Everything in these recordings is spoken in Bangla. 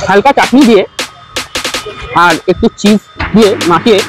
হালকা চাটনি দিয়ে আর একটু চিজ দিয়ে মাখিয়ে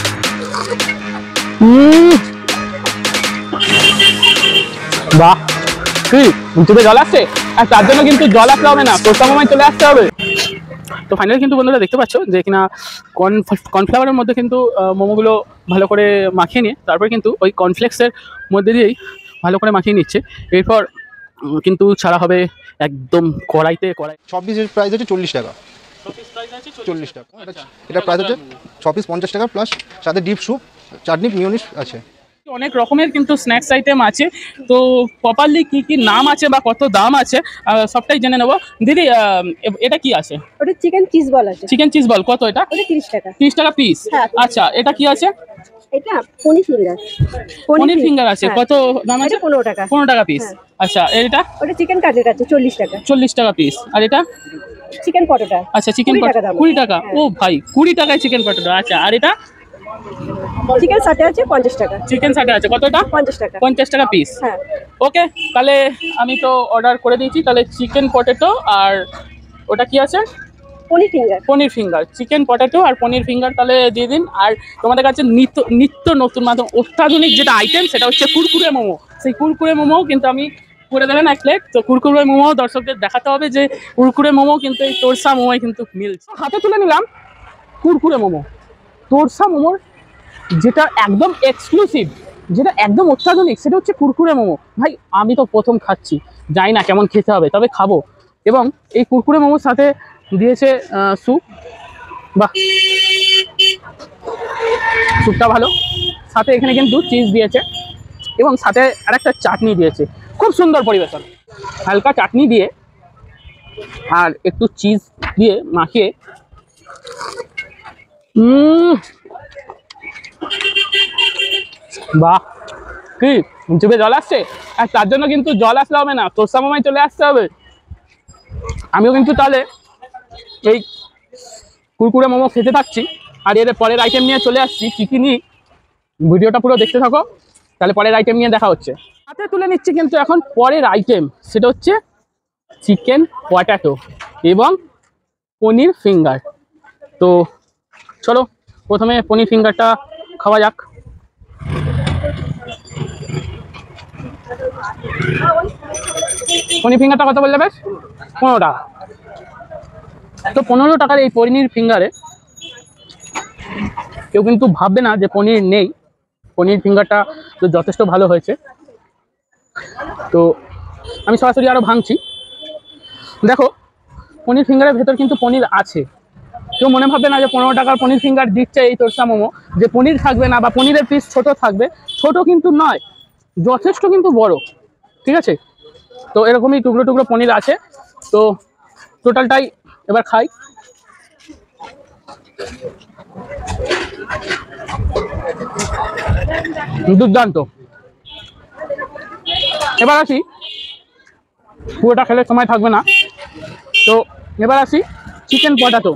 বাহ কি জিভে জল আসছে। আর তার জন্য কিন্তু জল আসতে হবে না, তোরসা মোমোয় চলে আসতে হবে। তো ফাইনালি কিন্তু বন্ধুরা দেখতে পাচ্ছ যে কিনা কর্নফ্লাওয়ারের মধ্যে কিন্তু মোমোগুলো ভালো করে মাখিয়ে নিয়ে তারপর কিন্তু ওই কর্নফ্লেক্সের মধ্যে দিয়েই ভালো করে মাখিয়ে নিচ্ছে। এরপর কিন্তু ছাড়া হবে একদম কড়াইতে। 26-এর প্রাইস হচ্ছে 40 টাকা। 40 টাকা। এটা প্রাইস হচ্ছে 6 পিস 50 টাকা প্লাস সাথে ডিপ স্যুপ, চাটনি, মিয়োনিজ আছে। অনেক রকমের কিন্তু স্ন্যাক্স আইটেম আছে। তো প্রপারলি কি কি নাম আছে বা কত দাম আছে সবটাই জেনে নেবো। দিদি এটা কি আছে? ওটা চিকেন চিজ বল আছে। চিকেন চিজ বল কত এটা? ওটা 30 টাকা। 30 টাকা পিস। আচ্ছা এটা কি আছে? এটা পনির ফিঙ্গার। পনির ফিঙ্গার আছে, কত দাম আছে? 15 টাকা। 15 টাকা পিস। আচ্ছা এটা? ওটা চিকেন কাটলেট আছে 40 টাকা। 40 টাকা পিস। আর এটা? Chicken potato. আচ্ছা চিকেন পটেটো 20 টাকা। ও ভাই 20 টাকায় চিকেন পটেটো। আচ্ছা আর এটা? চিকেন সাটে আছে 50 টাকা। চিকেন সাটে আছে কতটা? 50 টাকা। 50 টাকা পিস। হ্যাঁ ওকে তাহলে আমি তো অর্ডার করে দিয়েছি। তাহলে চিকেন পটেটো আর ওটা কি আছে? Paneer finger. Paneer finger, chicken potato আর পনির ফিঙ্গার তাহলে দিয়ে দিন। আর তোমাদের কাছে নিত্য নতুন মাধ্যম অত্যাধুনিক যেটা আইটেম সেটা হচ্ছে কুরকুরে মোমো। সেই কুরকুরে মোমো কিন্তু আমি করে দেবেন এক প্লেট। তো কুরকুরে মোমো দর্শকদের দেখাতে হবে যে কুরকুরে মোমো কিন্তু এই তোরসা মোমোয় কিন্তু মিলছে। হাতে তুলে নিলাম কুরকুরে মোমো। তোরসা মোমোর যেটা একদম এক্সক্লুসিভ, যেটা একদম অত্যাধুনিক সেটা হচ্ছে কুরকুরে মোমো। ভাই আমি তো প্রথম খাচ্ছি, জানি না কেমন খেতে হবে, তবে খাবো। এবং এই কুরকুরে মোমোর সাথে দিয়েছে স্যুপ। বাহ স্যুপটা ভালো। সাথে এখানে কিন্তু চিজ দিয়েছে এবং সাথে আরেকটা চাটনি দিয়েছে। খুব সুন্দর পরিবেশন। হালকা চাটনি দিয়ে আর একটু চিজ দিয়ে মাখিয়ে বাহ কি জিভে জল আসছে। আর তার জন্য কিন্তু জল আসলে হবে না, তোরসা মোমোয় চলে আসতে হবে। আমিও কিন্তু তাহলে এই কুরকুরে মোমো খেতে থাকছি আর এর পরের আইটেম নিয়ে চলে আসছি। কি কি নিই ভিডিওটা পুরো দেখতে থাকো, তাহলে পরের আইটেম নিয়ে দেখা হচ্ছে। হাতে তুলে নিচ্ছি কিন্তু এখন পরের আইটেম, সেটা হচ্ছে চিকেন পটেটো এবং পনির ফিঙ্গার। তো চলো প্রথমে পনির ফিঙ্গারটা খাওয়া যাক। পনির ফিঙ্গারটা কত বললে বেশ? 15 টাকা। তো 15 টাকার এই পনির ফিঙ্গারে কেউ কিন্তু ভাববে না যে পনির নেই। পনির ফিঙ্গারটা তো যথেষ্ট ভালো হয়েছে। তো আমি সরাসরি আরও ভাঙছি। দেখো পনির ফিঙ্গারের ভেতর কিন্তু পনির আছে। কেউ মনে ভাববে না যে 15 টাকার পনির ফিঙ্গার দিচ্ছে এই তোরসা মোমো যে পনির থাকবে না বা পনিরের পিস ছোট থাকবে। ছোট কিন্তু নয়, যথেষ্ট কিন্তু বড়। ঠিক আছে, তো এরকমই টুকরো টুকরো পনির আছে। তো টোটালটাই এবার খাই। দুর্দান্ত। এবার আসি, পুরোটা খেলে সময় থাকবে না, তো এবার আসি চিকেন পটেটো।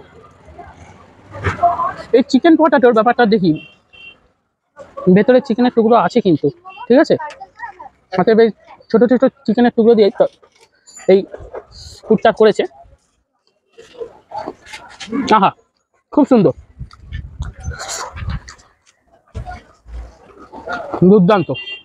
এই চিকেন পটেটোর ব্যাপারটা দেখি, ভেতরে চিকেনের টুকরো আছে কিন্তু, ঠিক আছে, সাথে বেশ ছোটো ছোটো চিকেনের টুকরো দিয়ে এই ফুডটা করেছে। আহা খুব সুন্দর, দুর্দান্ত।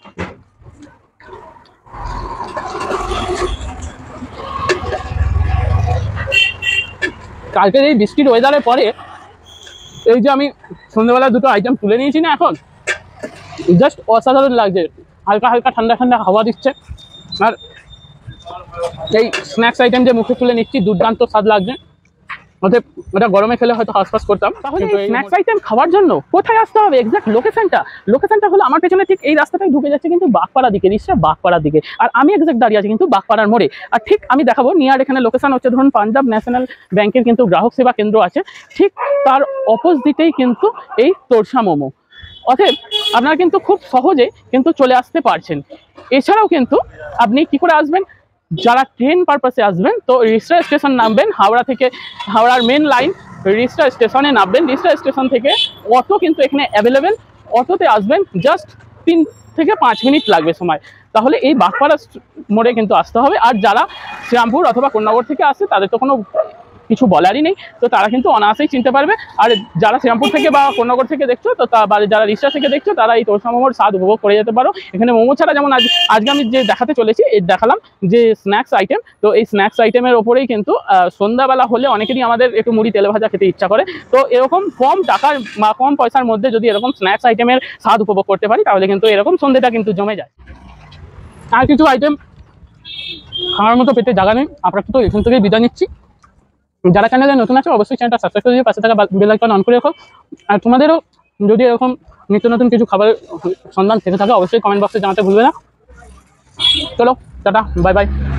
কালকের এই বৃষ্টির ওয়েদারের পরে এই যে আমি সন্ধ্যেবেলা দুটো আইটেম তুলে নিয়েছি না, এখন জাস্ট অসাধারণ লাগছে। হালকা হালকা ঠান্ডা ঠান্ডা হাওয়া দিচ্ছে আর এই স্ন্যাক্স আইটেম যে মুখে তুলে নিচ্ছি দুর্দান্ত স্বাদ লাগছে। ওতে ওটা গরমে খেলে হয়তো হাঁসফাঁস করতাম। তাহলে স্ন্যাক্স আইটেম খাওয়ার জন্য কোথায় আসতে হবে? এক্সাক্ট লোকেশনটা হলো আমার পেছনে ঠিক এই রাস্তাটাই ঢুকে যাচ্ছে কিন্তু বাগপাড়ার দিকে, রিসরা বাগপাড়ার দিকে। আর আমি এক্সাক্ট দাঁড়িয়ে আছি কিন্তু বাগপাড়ার মোড়ে। আর ঠিক আমি দেখাবো নিয়ার এখানে লোকেশন হচ্ছে ধরুন পাঞ্জাব ন্যাশনাল ব্যাংকের কিন্তু গ্রাহক সেবা কেন্দ্র আছে, ঠিক তার অপোজিটেই কিন্তু এই তোরসা মোমো। অতএব আপনারা কিন্তু খুব সহজে কিন্তু চলে আসতে পারছেন। এছাড়াও কিন্তু আপনি কি করে আসবেন, যারা ট্রেন পারপাসে আসবেন তো রিসরা স্টেশন নামবেন, হাওড়া থেকে, হাওড়ার মেন লাইন রিসরা স্টেশনে নামবেন। রিসরা স্টেশন থেকে অটো কিন্তু এখানে অ্যাভেলেবেল, অটোতে আসবেন, জাস্ট 3 থেকে 5 মিনিট লাগবে সময়। তাহলে এই বাগপাড়া মোড়ে কিন্তু আসতে হবে। আর যারা শ্রীরামপুর অথবা কোন্নগর থেকে আসে তাদের তো কোনো কিছু বলারই নেই। তো তারা কিন্তু অনায়াসেই চিনতে পারবে। আর যারা শ্রীরামপুর থেকে বা কোন্নগর থেকে দেখছো, তো বা যারা রিসরা থেকে দেখছো, তারা এই তোরসা মোমোর স্বাদ উপভোগ করে যেতে পারো। এখানে মোমো ছাড়া যেমন আজকে আমি যে দেখাতে চলেছি, এই দেখালাম যে স্ন্যাক্স আইটেম, তো এই স্ন্যাক্স আইটেমের ওপরেই কিন্তু সন্ধ্যাবেলা হলে অনেকেরই আমাদের একটু মুড়ি তেলে ভাজা খেতে ইচ্ছা করে। তো এরকম কম টাকার বা কম পয়সার মধ্যে যদি এরকম স্ন্যাক্স আইটেমের স্বাদ উপভোগ করতে পারি, তাহলে কিন্তু এরকম সন্ধ্যেটা কিন্তু জমে যায়। আর কিছু আইটেম খাওয়ার মতো পেটে জায়গা নেই, আপাতত এখান থেকে বিদায় নিচ্ছি। যারা চ্যানেলে নতুন আছে অবশ্যই চ্যানেলটা সাবস্ক্রাইব করে দিয়ে পাশে থাকা বেল আইকন অন করে রাখো। আর তোমাদেরও যদি এরকম নিত্য নতুন কিছু খাবারের সন্ধান থেকে থাকে, অবশ্যই কমেন্ট বক্সে জানাতে ভুলবে না। চলো টাটা, বাই বাই।